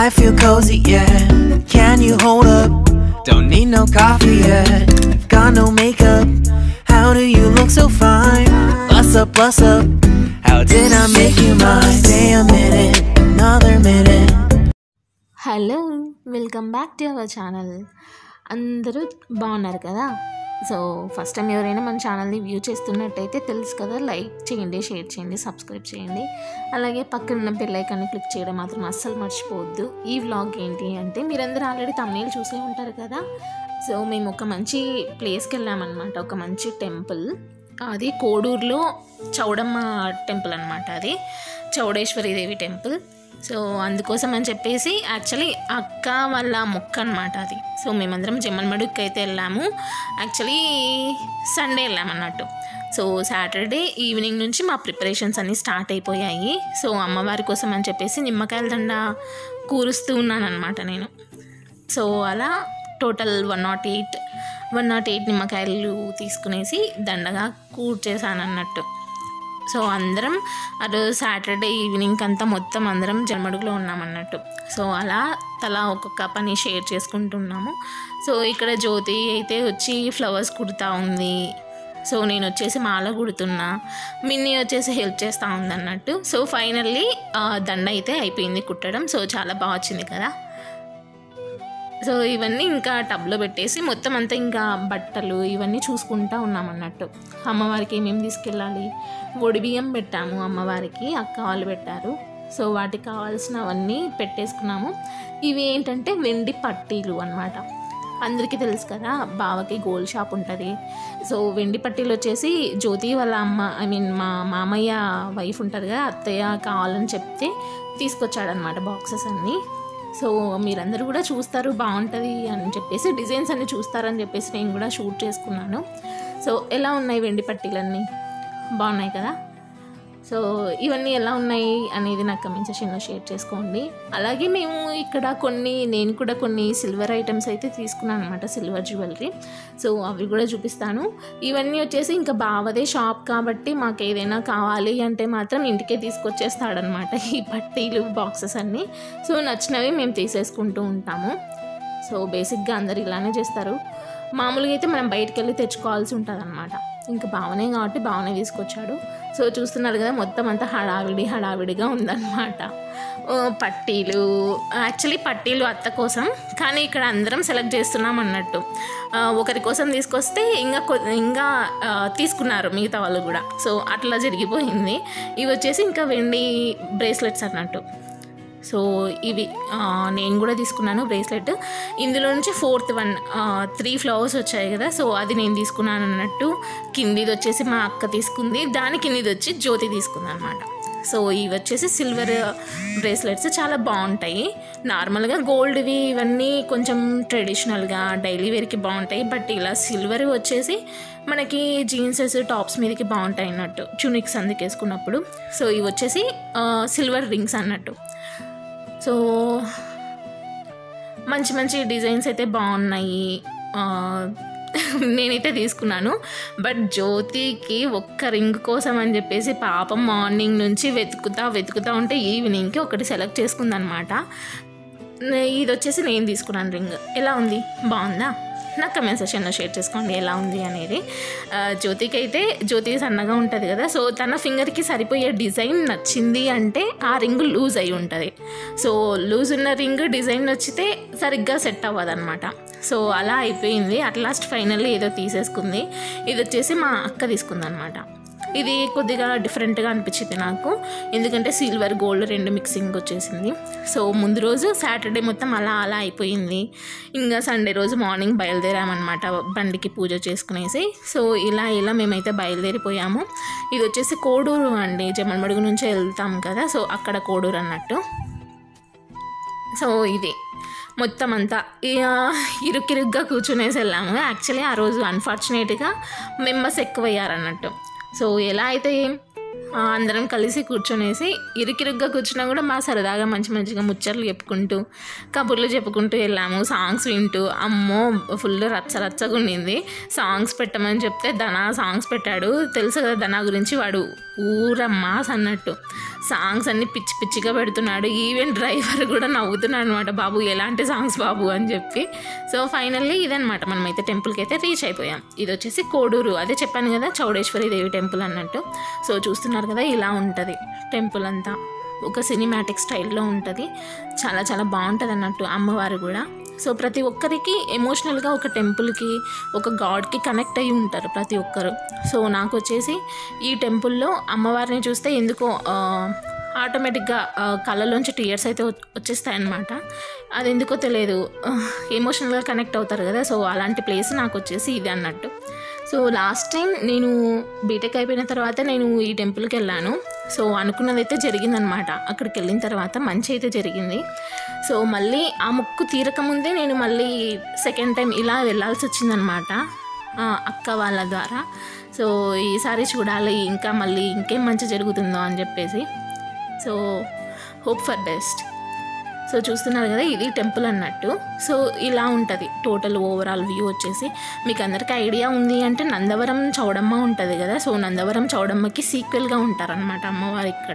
I feel cozy, yeah. Can you hold up? Don't need no coffee yet. Got no makeup. How do you look so fine? Bust up. How did I make you mine? Stay a minute, another minute. Hello, welcome back to our channel. అందరూ బాగున్నారు కదా? So first time ఎవరైనా మన ఛానల్ని view చేస్తున్నట్టయితే తెలుసు కదా, like చేయండి, share చేయండి, సబ్స్క్రైబ్ చేయండి. అలాగే పక్కన బెల్ ఐకాన్ని క్లిక్ చేయడం మాత్రం అస్సలు మర్చిపోవద్దు. ఈ వ్లాగ్ ఏంటి అంటే, మీరందరూ ఆల్రెడీ తమ్నేల్ చూసే ఉంటారు కదా. సో మేము ఒక మంచి ప్లేస్కి వెళ్ళామన్నమాట, ఒక మంచి టెంపుల్. అది కోడూరులో చౌడమ్మ టెంపుల్ అనమాట. అది చౌడేశ్వరి దేవి టెంపుల్. సో అందుకోసం అని చెప్పేసి యాక్చువల్లీ అక్క వాళ్ళ మొక్క అనమాట అది. సో మేమందరం జమ్మలమడుగుకి అయితే వెళ్ళాము. యాక్చువల్లీ సండే వెళ్ళామన్నట్టు. సో సాటర్డే ఈవినింగ్ నుంచి మా ప్రిపరేషన్స్ అన్నీ స్టార్ట్ అయిపోయాయి. సో అమ్మవారి కోసం అని చెప్పేసి నిమ్మకాయల దండ కూరుస్తూ ఉన్నాను అనమాట నేను. సో అలా టోటల్ 108 నిమ్మకాయలు తీసుకునేసి దండగా కూర్చేసాను అన్నట్టు. సో అందరం అరోజు సాటర్డే ఈవినింగ్ అంతా మొత్తం అందరం జమ్మడుగులో ఉన్నామన్నట్టు. సో అలా తలా ఒక్కొక్క పని షేర్ చేసుకుంటున్నాము. సో ఇక్కడ జ్యోతి అయితే వచ్చి ఫ్లవర్స్ కుడుతూ ఉంది. సో నేను వచ్చేసి మాల కుడుతున్నా, మిన్నీ వచ్చేసి హెల్ప్ చేస్తూ ఉంది అన్నట్టు. సో ఫైనల్లీ దండ అయితే అయిపోయింది కుట్టడం. సో చాలా బాగా వచ్చింది కదా. సో ఇవన్నీ ఇంకా టబ్లో పెట్టేసి మొత్తం అంతా ఇంకా బట్టలు ఇవన్నీ చూసుకుంటూ ఉన్నామన్నట్టు. అమ్మవారికి ఏమేమి తీసుకెళ్ళాలి, ఒడిబియ్యం పెట్టాము అమ్మవారికి, అక్క వాళ్ళు పెట్టారు. సో వాటికి కావాల్సినవన్నీ పెట్టేసుకున్నాము. ఇవి ఏంటంటే వెండి పట్టీలు అన్నమాట. అందరికీ తెలుసు కదా, బావకి గోల్డ్ షాప్ ఉంటుంది. సో వెండి పట్టీలు వచ్చేసి జ్యోతి వాళ్ళ మా మామయ్య వైఫ్ ఉంటుంది కదా, అత్తయ్య కావాలని చెప్తే తీసుకొచ్చాడనమాట బాక్సెస్ అన్నీ. సో మీరందరూ కూడా చూస్తారు, బాగుంటుంది అని చెప్పేసి, డిజైన్స్ అన్నీ చూస్తారని చెప్పేసి నేను కూడా షూట్ చేసుకున్నాను. సో ఎలా ఉన్నాయి వెండి పట్టీలన్నీ? బాగున్నాయి కదా. సో ఇవన్నీ ఎలా ఉన్నాయి అనేది నాకు కమెంట్ సెక్షన్లో షేర్ చేసుకోండి. అలాగే మేము ఇక్కడ నేను కూడా కొన్ని సిల్వర్ ఐటమ్స్ అయితే తీసుకున్నాను అనమాట, సిల్వర్ జ్యువెలరీ. సో అవి కూడా చూపిస్తాను. ఇవన్నీ వచ్చేసి ఇంకా బావదే షాప్ కాబట్టి మాకు ఏదైనా కావాలి అంటే మాత్రం ఇంటికే తీసుకొచ్చేస్తాడనమాట ఈ పట్టీలు బాక్సెస్ అన్నీ. సో నచ్చినవి మేము తీసేసుకుంటూ ఉంటాము. సో బేసిక్గా అందరు ఇలానే చేస్తారు. మామూలుగా అయితే మనం బయటికి వెళ్ళి తెచ్చుకోవాల్సి ఉంటుంది అనమాట. ఇంకా బావనే కాబట్టి బావనే తీసుకొచ్చాడు. సో చూస్తున్నారు కదా, మొత్తం అంతా హడావిడిగా ఉందన్నమాట. పట్టీలు, యాక్చువల్లీ పట్టీలు అత్త కోసం, కానీ ఇక్కడ అందరం సెలెక్ట్ చేస్తున్నాం అన్నట్టు. ఒకరి కోసం తీసుకొస్తే ఇంకా తీసుకున్నారు మిగతా వాళ్ళు కూడా. సో అట్లా జరిగిపోయింది. ఇవి వచ్చేసి ఇంకా వెండి బ్రేస్లెట్స్ అన్నట్టు. సో ఇవి నేను కూడా తీసుకున్నాను బ్రేస్లెట్. ఇందులో నుంచి 4th వన్ 3 ఫ్లవర్స్ వచ్చాయి కదా. సో అది నేను తీసుకున్నాను అన్నట్టు. కిందిది వచ్చేసి మా అక్క తీసుకుంది, దాని కిందిది వచ్చి జ్యోతి తీసుకుంది అనమాట. సో ఇవి వచ్చేసి సిల్వర్ బ్రేస్లెట్స్, చాలా బాగుంటాయి. నార్మల్గా గోల్డ్వి ఇవన్నీ కొంచెం ట్రెడిషనల్గా డైలీ వేర్కి బాగుంటాయి. బట్ ఇలా సిల్వర్ వచ్చేసి మనకి జీన్సెస్ టాప్స్ మీదకి బాగుంటాయి అన్నట్టు, ట్యూనిక్స్ అందుకు వేసుకున్నప్పుడు. సో ఇవి వచ్చేసి సిల్వర్ రింగ్స్ అన్నట్టు. సో మంచి డిజైన్స్ అయితే బాగున్నాయి. నేనైతే తీసుకున్నాను. బట్ జ్యోతికి ఒక్క రింగ్ కోసం అని చెప్పేసి పాపం మార్నింగ్ నుంచి వెతుకుతా ఉంటే ఈవినింగ్కి ఒకటి సెలెక్ట్ చేసుకుందనమాట. ఇది వచ్చేసి నేను తీసుకున్నాను రింగ్. ఎలా ఉంది? బాగుందా? నాకు కమెంట్ సెక్షన్లో షేర్ చేసుకోండి ఎలా ఉంది అనేది. జ్యోతికి సన్నగా ఉంటుంది కదా. సో తన ఫింగర్కి సరిపోయే డిజైన్ నచ్చింది అంటే ఆ రింగ్ లూజ్ అయి ఉంటుంది. సో లూజ్ ఉన్న రింగ్ డిజైన్ నచ్చితే సరిగ్గా సెట్ అవ్వదు అనమాట. సో అలా అయిపోయింది. అట్ లాస్ట్ ఫైనల్లీ ఏదో తీసేసుకుంది. ఇది వచ్చేసి మా అక్క తీసుకుంది అనమాట. ఇది కొద్దిగా డిఫరెంట్గా అనిపించింది నాకు, ఎందుకంటే సిల్వర్ గోల్డ్ 2 మిక్సింగ్ వచ్చేసింది. సో ముందు రోజు సాటర్డే మొత్తం అలా అయిపోయింది. ఇంకా సండే రోజు మార్నింగ్ బయలుదేరామన్నమాట బండికి పూజ చేసుకునేసి. సో ఇలా మేమైతే బయలుదేరిపోయాము. ఇది వచ్చేసి కోడూరు అండి, జమ్మలమడుగు నుంచి వెళ్తాం కదా. సో అక్కడ కోడూరు అన్నట్టు. సో ఇది మొత్తం అంతా ఇరుగ్గా కూర్చునేసి వెళ్ళాము. యాక్చువల్లీ ఆ రోజు అన్ఫార్చునేట్గా మెంబర్స్ ఎక్కువయ్యారన్నట్టు. సో ఎలా అయితే అందరం కలిసి కూర్చొనేసి ఇరుగ్గా కూర్చున్నా కూడా మా సరదాగా మంచిగా ముచ్చట్లు చెప్పుకుంటూ కబుర్లు చెప్పుకుంటూ వెళ్ళాము. సాంగ్స్ వింటూ, అమ్మో ఫుల్ రచ్చగా ఉండింది. సాంగ్స్ పెట్టమని చెప్తే ధనా సాంగ్స్ పెట్టాడు. తెలుసు కదా ధనా గురించి, వాడు ఊరమ్మాస్ అన్నట్టు. సాంగ్స్ అన్నీ పిచ్చి పిచ్చిగా పెడుతున్నాడు. ఈవెన్ డ్రైవర్ కూడా నవ్వుతున్నాడు అనమాట, బాబు ఎలాంటి సాంగ్స్ బాబు అని చెప్పి. సో ఫైనల్లీ ఇదనమాట, మనమైతే టెంపుల్కి అయితే రీచ్ అయిపోయాం. ఇది వచ్చేసి కోడూరు, అదే చెప్పాను కదా చౌడేశ్వరి దేవి టెంపుల్ అన్నట్టు. సో చూస్తున్నారు కదా ఇలా ఉంటుంది టెంపుల్ అంతా, ఒక సినిమాటిక్ స్టైల్లో ఉంటుంది. చాలా చాలా బాగుంటుంది అన్నట్టు అమ్మవారు కూడా. సో ప్రతి ఒక్కరికి ఎమోషనల్గా ఒక టెంపుల్కి, ఒక గాడ్కి కనెక్ట్ అయ్యి ఉంటారు ప్రతి ఒక్కరు. సో నాకు వచ్చేసి ఈ టెంపుల్లో అమ్మవారిని చూస్తే ఎందుకో ఆటోమేటిక్గా కళ్ళలోంచి టీయర్స్ అయితే వచ్చేస్తాయన్నమాట. అది ఎందుకో తెలియదు, ఎమోషనల్గా కనెక్ట్ అవుతారు కదా. సో అలాంటి ప్లేస్ నాకు వచ్చేసి ఇది అన్నట్టు. సో లాస్ట్ టైం నేను బీటెక్ అయిపోయిన తర్వాత నేను ఈ టెంపుల్కి వెళ్ళాను. సో అనుకున్నదైతే జరిగిందనమాట. అక్కడికి వెళ్ళిన తర్వాత మంచి అయితే జరిగింది. సో మళ్ళీ ఆ మొక్కు తీరకముందే నేను మళ్ళీ సెకండ్ టైం ఇలా వెళ్ళాల్సి వచ్చిందనమాట అక్క వాళ్ళ ద్వారా. సో ఈసారి చూడాలి ఇంకా మళ్ళీ ఇంకేం మంచి జరుగుతుందో అని చెప్పేసి. So hope for best. So చూస్తున్నారు కదా ఇది టెంపుల్ అన్నట్టు. సో ఇలా ఉంటుంది టోటల్ ఓవరాల్ వ్యూ వచ్చేసి. మీకు అందరికీ ఐడియా ఉంది అంటే నందవరం చౌడమ్మ ఉంటుంది కదా. సో నందవరం చౌడమ్మకి సీక్వెల్గా ఉంటారనమాట అమ్మవారు ఇక్కడ.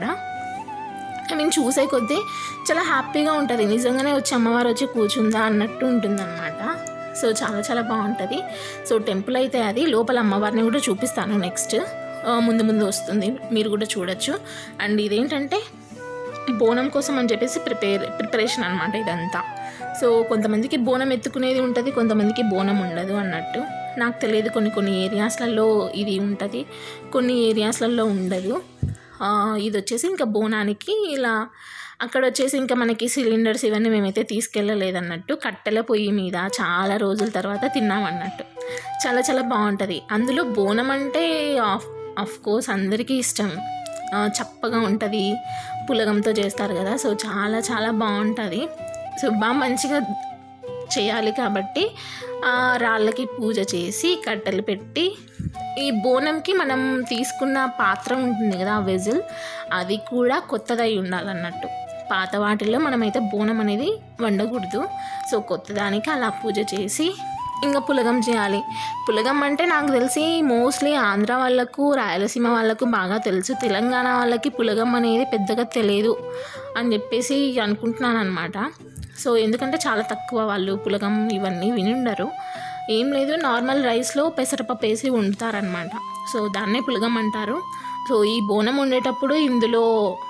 చూసే కొద్దీ చాలా హ్యాపీగా ఉంటుంది, నిజంగానే వచ్చి అమ్మవారు వచ్చి కూర్చుందా అన్నట్టు ఉంటుందన్నమాట. సో చాలా చాలా బాగుంటుంది. సో టెంపుల్ అయితే అది, లోపల అమ్మవారిని కూడా చూపిస్తాను నెక్స్ట్, ముందు ముందు వస్తుంది, మీరు కూడా చూడొచ్చు. అండ్ ఇదేంటంటే బోనం కోసం అని చెప్పేసి ప్రిపరేషన్ అనమాట ఇదంతా. సో కొంతమందికి బోనం ఎత్తుకునేది ఉంటుంది, కొంతమందికి బోనం ఉండదు అన్నట్టు. నాకు తెలియదు, కొన్ని ఏరియాస్లలో ఇది ఉంటుంది, కొన్ని ఏరియాస్లలో ఉండదు. ఇది వచ్చేసి ఇంకా బోనానికి ఇలా, అక్కడ వచ్చేసి ఇంకా మనకి సిలిండర్స్ ఇవన్నీ మేమైతే తీసుకెళ్ళలేదన్నట్టు. కట్టెల పొయ్యి మీద చాలా రోజుల తర్వాత తిన్నామన్నట్టు. చాలా చాలా బాగుంటుంది. అందులో బోనం అంటే ఆఫ్ కోర్స్ అందరికీ ఇష్టం, చప్పగా ఉంటుంది, పులగంతో చేస్తారు కదా. సో చాలా చాలా బాగుంటుంది. సో బాగా మంచిగా చేయాలి కాబట్టి రాళ్ళకి పూజ చేసి కట్టెలు పెట్టి, ఈ బోనంకి మనం తీసుకున్న పాత్ర ఉంటుంది కదా వెజిల్, అది కూడా కొత్తదై ఉండాలన్నట్టు. పాత వాటిల్లో మనమైతే బోనం అనేది వండకూడదు. సో కొత్తదానికి అలా పూజ చేసి ఇంకా పులగం చేయాలి. పులగం అంటే నాకు తెలిసి మోస్ట్లీ ఆంధ్ర వాళ్ళకు, రాయలసీమ వాళ్ళకు బాగా తెలుసు. తెలంగాణ వాళ్ళకి పులగం అనేది పెద్దగా తెలియదు అని చెప్పేసి అనుకుంటున్నాను అనమాట. సో ఎందుకంటే చాలా తక్కువ వాళ్ళు పులగం ఇవన్నీ విని ఉండరు. ఏం లేదు, నార్మల్ రైస్లో పెసరపప్పు వేసి వండుతారనమాట. సో దాన్నే పులగం అంటారు. సో ఈ బోనం వండేటప్పుడు ఇందులో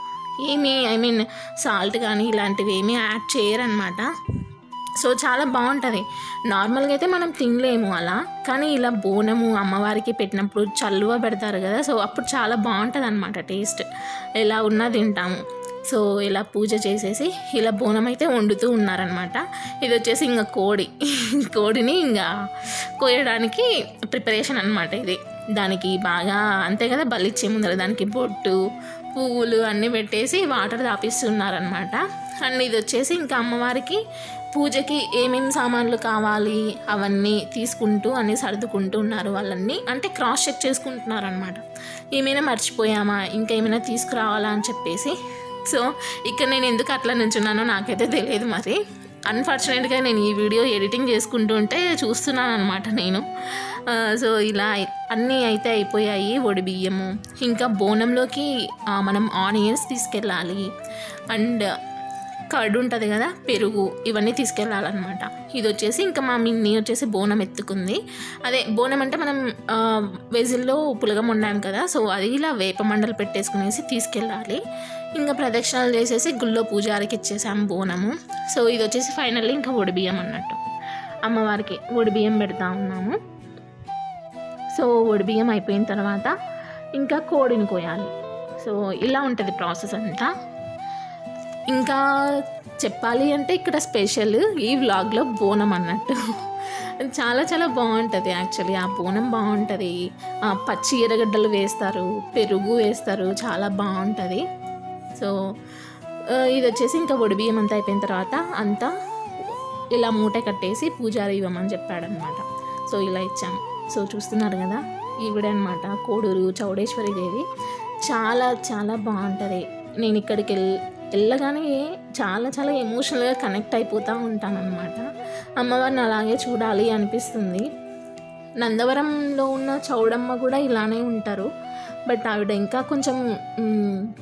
సాల్ట్ కానీ ఇలాంటివి ఏమీ యాడ్ చేయరనమాట. సో చాలా బాగుంటుంది. నార్మల్గా అయితే మనం తినలేము అలా, కానీ ఇలా బోనము అమ్మవారికి పెట్టినప్పుడు చల్లువ పెడతారు కదా. సో అప్పుడు చాలా బాగుంటుంది అనమాట టేస్ట్, ఎలా ఉన్నా తింటాము. సో ఇలా పూజ చేసేసి ఇలా బోనం అయితే వండుతూ ఉన్నారనమాట. ఇది వచ్చేసి ఇంకా కోడిని ఇంకా కోయడానికి ప్రిపరేషన్ అనమాట ఇది. దానికి బాగా అంతే కదా, బలిచ్చే ముందర దానికి బొట్టు పువ్వులు అన్నీ పెట్టేసి వాటర్ తాపిస్తున్నారనమాట. అండ్ ఇది వచ్చేసి ఇంకా అమ్మవారికి పూజకి ఏమేమి సామాన్లు కావాలి అవన్నీ తీసుకుంటూ అన్నీ సర్దుకుంటూ ఉన్నారు వాళ్ళన్నీ. అంటే క్రాస్ చెక్ చేసుకుంటున్నారు అనమాట, ఏమైనా మర్చిపోయామా, ఇంకా ఏమైనా తీసుకురావాలా అని చెప్పేసి. సో ఇక్కడ నేను ఎందుకు అట్లా నుంచున్నానో నాకైతే తెలియదు మరి. అన్ఫార్చునేట్గా నేను ఈ వీడియో ఎడిటింగ్ చేసుకుంటూ ఉంటే చూస్తున్నాను అనమాట నేను. సో ఇలా అన్నీ అయితే అయిపోయాయి. వడి బియ్యము, ఇంకా బోనంలోకి మనం ఆనియన్స్ తీసుకెళ్ళాలి, అండ్ కర్డ్ ఉంటుంది కదా, పెరుగు, ఇవన్నీ తీసుకెళ్ళాలన్నమాట. ఇది వచ్చేసి ఇంకా మా మిన్ని వచ్చేసి బోనం ఎత్తుకుంది. అదే బోనం అంటే మనం వెజిల్లో పులగం వండాం కదా. సో అది ఇలా వేప మండలు పెట్టేసుకునేసి తీసుకెళ్ళాలి. ఇంకా ప్రదక్షిణాలు చేసేసి గుళ్ళో పూజారికి ఇచ్చేసాము బోనము. సో ఇది వచ్చేసి ఫైనల్లీ ఇంకా ఒడిబియ్యం అన్నట్టు, అమ్మవారికి ఒడిబియ్యం పెడతా ఉన్నాము. సో ఒడిబియ్యం అయిపోయిన తర్వాత ఇంకా కోడిని కోయాలి. సో ఇలా ఉంటుంది ప్రాసెస్ అంతా. ఇంకా చెప్పాలి అంటే ఇక్కడ స్పెషల్ ఈ వ్లాగ్లో బోనం అన్నట్టు. చాలా చాలా బాగుంటుంది యాక్చువల్లీ. ఆ బోనం బాగుంటుంది, పచ్చి ఎర్రగడ్డలు వేస్తారు, పెరుగు వేస్తారు, చాలా బాగుంటుంది. సో ఇది వచ్చేసి ఇంకా ఒడిబియ్యం అంతా అయిపోయిన తర్వాత అంతా ఇలా మూట కట్టేసి పూజారి ఇవ్వమని చెప్పాడనమాట. సో ఇలా ఇచ్చాము. సో చూస్తున్నారు కదా, ఈవిడే అనమాట కోడూరు చౌడేశ్వరి దేవి. చాలా చాలా బాగుంటుంది. నేను ఇక్కడికి వెళ్ళగానే చాలా చాలా ఎమోషనల్గా కనెక్ట్ అయిపోతూ ఉంటానన్నమాట. అమ్మవారిని అలాగే చూడాలి అనిపిస్తుంది. నందవరంలో ఉన్న చౌడమ్మ కూడా ఇలానే ఉంటారు, బట్ ఆవిడ ఇంకా కొంచెం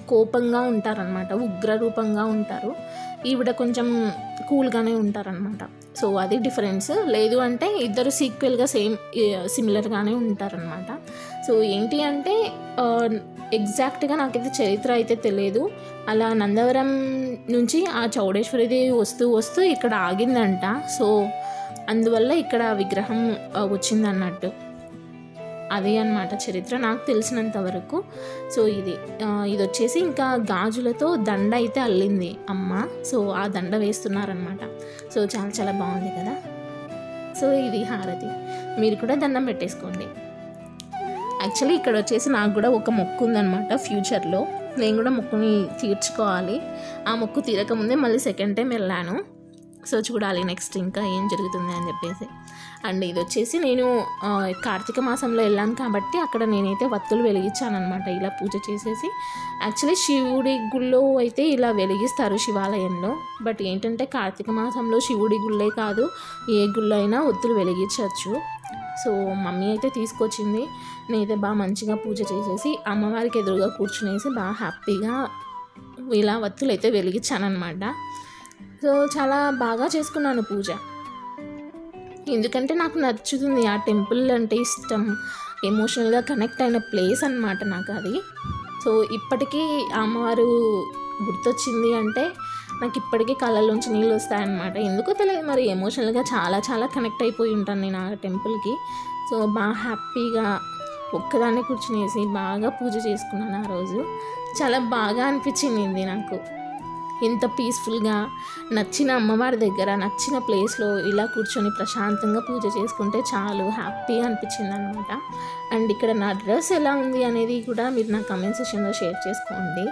కోపంగా ఉంటారనమాట, ఉగ్ర రూపంగా ఉంటారు. ఈవిడ కొంచెం కూల్గానే ఉంటారనమాట. సో అది డిఫరెన్స్. లేదు అంటే ఇద్దరు సీక్వెల్గా సిమిలర్గానే ఉంటారనమాట. సో ఏంటి అంటే ఎగ్జాక్ట్గా నాకైతే చరిత్ర అయితే తెలియదు. అలా నందవరం నుంచి ఆ చౌడేశ్వరిదేవి వస్తూ ఇక్కడ ఆగిందంట. సో అందువల్ల ఇక్కడ విగ్రహం వచ్చిందన్నట్టు. అదే అన్నమాట చరిత్ర నాకు తెలిసినంత వరకు. సో ఇది వచ్చేసి ఇంకా గాజులతో దండ అయితే అల్లింది అమ్మ. సో ఆ దండ వేస్తున్నారనమాట. సో చాలా చాలా బాగుంది కదా. సో ఇది హారతి, మీరు కూడా దండం పెట్టేసుకోండి. యాక్చువల్లీ ఇక్కడ వచ్చేసి నాకు కూడా ఒక మొక్కు ఉందన్నమాట. ఫ్యూచర్లో నేను కూడా మొక్కుని తీర్చుకోవాలి. ఆ మొక్కు తీరకముందే మళ్ళీ సెకండ్ టైం వెళ్ళాను. సో చూడాలి నెక్స్ట్ ఇంకా ఏం జరుగుతుంది అని చెప్పేసి. అండ్ ఇది వచ్చేసి నేను కార్తీక మాసంలో వెళ్ళాను కాబట్టి అక్కడ నేనైతే వత్తులు వెలిగించాను అనమాట, ఇలా పూజ చేసేసి. యాక్చువల్లీ శివుడి గుళ్ళో అయితే ఇలా వెలిగిస్తారు శివాలయంలో. బట్ ఏంటంటే కార్తీక మాసంలో శివుడి గుళ్ళే కాదు, ఏ గుళ్ళో అయినా ఒత్తులు వెలిగించవచ్చు. సో మమ్మీ అయితే తీసుకొచ్చింది. నేనైతే బాగా మంచిగా పూజ చేసేసి అమ్మవారికి ఎదురుగా కూర్చునేసి బాగా హ్యాపీగా ఇలా వత్తులు అయితే వెలిగించాను అనమాట. సో చాలా బాగా చేసుకున్నాను పూజ, ఎందుకంటే నాకు నచ్చుతుంది. ఆ టెంపుల్ అంటే ఇష్టం, ఎమోషనల్గా కనెక్ట్ అయిన ప్లేస్ అన్నమాట నాకు అది. సో ఇప్పటికీ అమ్మవారు గుర్తొచ్చింది అంటే నాకు ఇప్పటికీ కళ్ళలోంచి నీళ్ళు వస్తాయన్నమాట. ఎందుకో తెలియదు మరి, ఎమోషనల్గా చాలా చాలా కనెక్ట్ అయిపోయి ఉంటాను నేను ఆ టెంపుల్కి. సో బాగా హ్యాపీగా ఒక్కదాన్నే కూర్చునేసి బాగా పూజ చేసుకున్నాను ఆ రోజు. చాలా బాగా అనిపించింది నాకు. ఎంత పీస్ఫుల్గా నచ్చిన అమ్మవారి దగ్గర నచ్చిన ప్లేస్లో ఇలా కూర్చొని ప్రశాంతంగా పూజ చేసుకుంటే చాలు హ్యాపీగా అనిపించింది అనమాట. అండ్ ఇక్కడ నా డ్రెస్ ఎలా ఉంది అనేది కూడా మీరు నా కమెంట్ సెక్షన్లో షేర్ చేసుకోండి.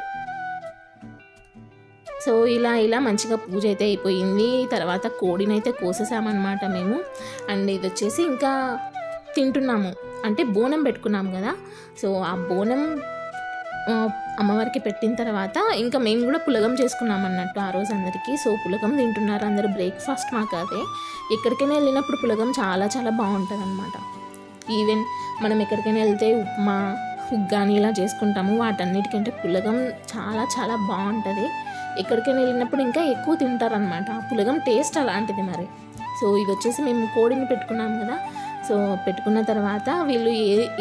సో ఇలా మంచిగా పూజ అయితే అయిపోయింది. తర్వాత కోడిని అయితే కోసేసామన్నమాట మేము. అండ్ ఇది వచ్చేసి ఇంకా తింటున్నాము, అంటే బోనం పెట్టుకున్నాము కదా. సో ఆ బోనం అమ్మవారికి పెట్టిన తర్వాత ఇంకా మేము కూడా పులగం చేసుకున్నాం అన్నట్టు ఆ రోజు అందరికీ. సో పులగం తింటున్నారు అందరు, బ్రేక్ఫాస్ట్ మాకు అదే. ఎక్కడికైనా వెళ్ళినప్పుడు పులగం చాలా చాలా బాగుంటుంది అనమాట. ఈవెన్ మనం ఎక్కడికైనా వెళ్తే ఉప్మా, ఉగ్గాని ఇలా చేసుకుంటాము, వాటన్నిటికంటే పులగం చాలా చాలా బాగుంటుంది. ఎక్కడికైనా వెళ్ళినప్పుడు ఇంకా ఎక్కువ తింటారనమాట. ఆ పులగం టేస్ట్ అలాంటిది మరి. సో ఇది వచ్చేసి మేము కోడిని పెట్టుకున్నాం కదా. సో పెట్టుకున్న తర్వాత వీళ్ళు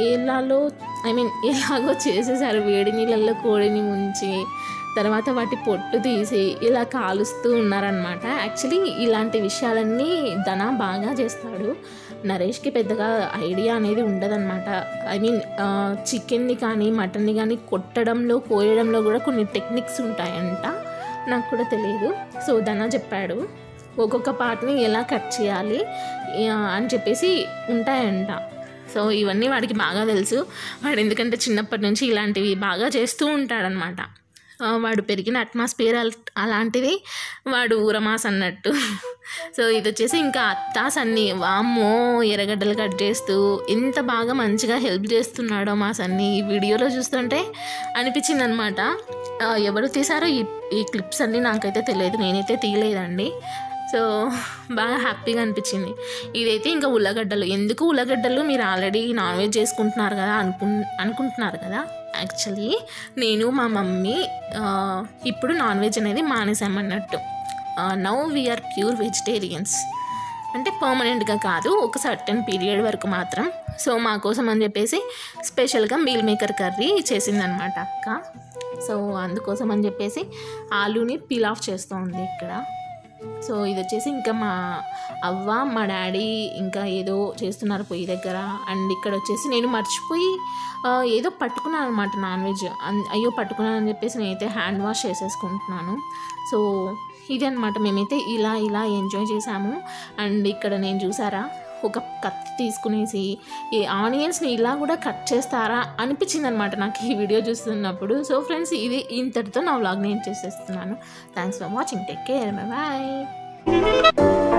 ఎలాగో చేసేసారు. వేడి నీళ్ళల్లో కోడిని ముంచి తర్వాత వాటి పొట్టు తీసి ఇలా కాలుస్తూ ఉన్నారనమాట. యాక్చువల్లీ ఇలాంటి విషయాలన్నీ ధన బాగా చేస్తాడు. నరేష్కి పెద్దగా ఐడియా అనేది ఉండదన్నమాట. చికెన్ని కానీ మటన్ని కానీ కొట్టడంలో కోయడంలో కూడా కొన్ని టెక్నిక్స్ ఉంటాయంట, నాకు కూడా తెలియదు. సో ధన చెప్పాడు ఒక్కొక్క పార్ట్ని ఎలా కట్ చేయాలి అని చెప్పేసి ఉంటాయంట. సో ఇవన్నీ వాడికి బాగా తెలుసు. వాడు ఎందుకంటే చిన్నప్పటి నుంచి ఇలాంటివి బాగా చేస్తూ ఉంటాడనమాట. వాడు పెరిగిన అట్మాస్ఫియర్ అలాంటిది, వాడు ఊరమాస్ అన్నట్టు. సో ఇది వచ్చేసి ఇంకా అత్తాస్ అన్నీ వామ్మో ఎర్రగడ్డలు కట్ చేస్తూ ఎంత బాగా మంచిగా హెల్ప్ చేస్తున్నాడో మా సన్ని. ఈ వీడియోలో చూస్తుంటే అనిపించింది అనమాట. ఎవరు తీసారో ఈ క్లిప్స్ అన్నీ నాకైతే తెలియదు, నేనైతే తీయలేదండి. సో బాగా హ్యాపీగా అనిపించింది. ఇదైతే ఇంకా ఉల్లగడ్డలు. ఎందుకు ఉల్లగడ్డలు, మీరు ఆల్రెడీ నాన్ వెజ్ చేసుకుంటున్నారు కదా అనుకుంటున్నారు కదా. యాక్చువల్లీ నేను మా మమ్మీ ఇప్పుడు నాన్ వెజ్ అనేది మానేసామన్నట్టు. Now we are pure vegetarians. అంటే పర్మనెంట్గా కాదు, ఒక సర్టెన్ పీరియడ్ వరకు మాత్రం. సో మా కోసం అని చెప్పేసి స్పెషల్గా మీల్ మేకర్ కర్రీ చేసిందనమాట అక్క. సో అందుకోసం అని చెప్పేసి ఆలూని పీల్ ఆఫ్ చేస్తూ ఉంది ఇక్కడ. సో ఇది వచ్చేసి ఇంకా మా అవ్వ మా డాడీ ఇంకా ఏదో చేస్తున్నారు పొయ్యి దగ్గర. అండ్ ఇక్కడ వచ్చేసి నేను మర్చిపోయి ఏదో పట్టుకున్నాను అనమాట నాన్ వెజ్. అయ్యో పట్టుకున్నాను అని చెప్పేసి నేనైతే హ్యాండ్ వాష్ చేసేసుకుంటున్నాను. సో ఇది అనమాట, మేమైతే ఇలా ఎంజాయ్ చేసాము. అండ్ ఇక్కడ నేను చూసారా ఒక కత్తి తీసుకునేసి ఈ ఆనియన్స్ని ఇలా కూడా కట్ చేస్తారా అనిపించింది అనమాట నాకు ఈ వీడియో చూస్తున్నప్పుడు. సో ఫ్రెండ్స్, ఇది ఇంతటితో నా వ్లాగ్ నేను చేసేస్తున్నాను. Thanks for watching. Take care, bye.